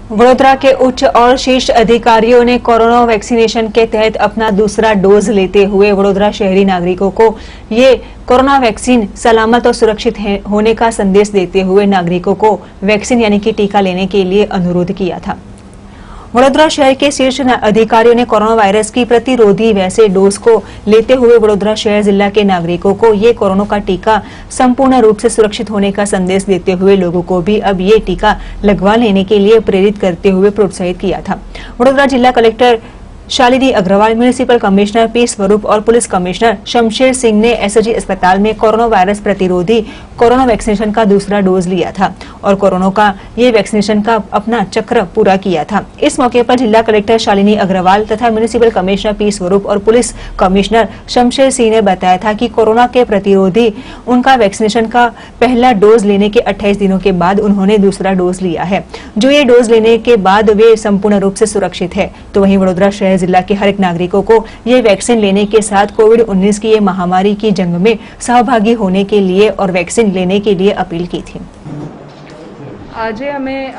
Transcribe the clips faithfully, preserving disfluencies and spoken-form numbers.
वडोदरा के उच्च और शीर्ष अधिकारियों ने कोरोना वैक्सीनेशन के तहत अपना दूसरा डोज लेते हुए वडोदरा शहरी नागरिकों को ये कोरोना वैक्सीन सलामत और सुरक्षित होने का संदेश देते हुए नागरिकों को वैक्सीन यानी कि टीका लेने के लिए अनुरोध किया था। वडोदरा शहर के शीर्ष अधिकारियों ने कोरोना वायरस की प्रतिरोधी वैसे डोज को लेते हुए वडोदरा शहर जिला के नागरिकों को ये कोरोना का टीका संपूर्ण रूप से सुरक्षित होने का संदेश देते हुए लोगों को भी अब ये टीका लगवा लेने के लिए प्रेरित करते हुए प्रोत्साहित किया था। वडोदरा जिला collector Shalini Agarwal, municipal commissioner P Swaroop और पुलिस कमिश्नर शमशेर सिंह ने एसएसजी अस्पताल में कोरोना वायरस प्रतिरोधी कोरोना वैक्सीनेशन का दूसरा डोज लिया था और कोरोना का ये वैक्सीनेशन का अपना चक्र पूरा किया था। इस मौके पर जिला कलेक्टर शालिनी अग्रवाल तथा म्युनिसिपल कमिश्नर पी स्वरूप और पुलिस कमिश्नर शमशेर सिंह ने बताया था कि कोरोना के प्रतिरोधी उनका वैक्सीनेशन का पहला डोज लेने के अट्ठाईस दिनों के बाद उन्होंने दूसरा डोज लिया है, जो ये डोज लेने के बाद वे संपूर्ण रूप से सुरक्षित है। तो वहीं वडोदरा शहर जिला के हर एक नागरिकों को ये वैक्सीन लेने के साथ कोविड उन्नीस की ये महामारी की जंग में सहभागी होने के लिए और वैक्सीन लेने के लिए अपील की थी। आज हमें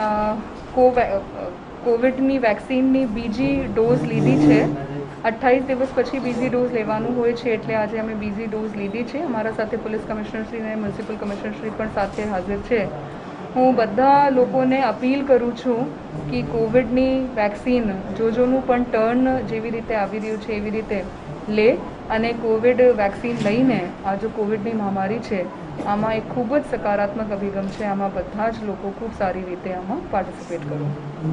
कोविडनी वैक्सीननी बीजी डोज लीधी है। अट्ठाईस दिवस पछी बीजी डोज लेवानुं होय छे एटले आज अमे बीजी डोज लीधी है। अमारा साथे पुलिस कमिश्नर श्री ने म्युनिसिपल कमिश्नर श्री पण साथे हाजर छे। हूँ बधा लोकोने अपील करूँ छूँ कि कोविडनी वेक्सीन जोजोनुं पण टर्न जेवी रीते आवी रह्युं छे एवी रीते ले अने कोविड वेक्सीन लईने आ जो कोविडनी महामारी छे आमां एक खूब ज सकारात्मक अभिगम छे। आमां बधा ज लोको खूब सारी रीते आमां पार्टिसिपेट करो।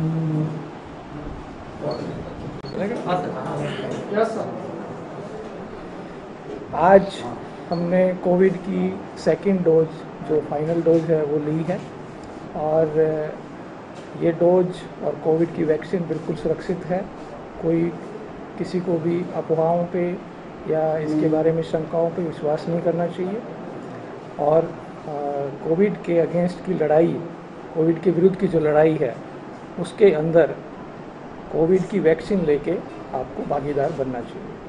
आज हमने कोविड की सेकेंड डोज जो फाइनल डोज है वो ली है और ये डोज और कोविड की वैक्सीन बिल्कुल सुरक्षित है। कोई किसी को भी अफवाहों पे या इसके बारे में शंकाओं पे विश्वास नहीं करना चाहिए और कोविड के अगेंस्ट की लड़ाई, कोविड के विरुद्ध की जो लड़ाई है उसके अंदर कोविड की वैक्सीन लेके आपको भागीदार बनना चाहिए।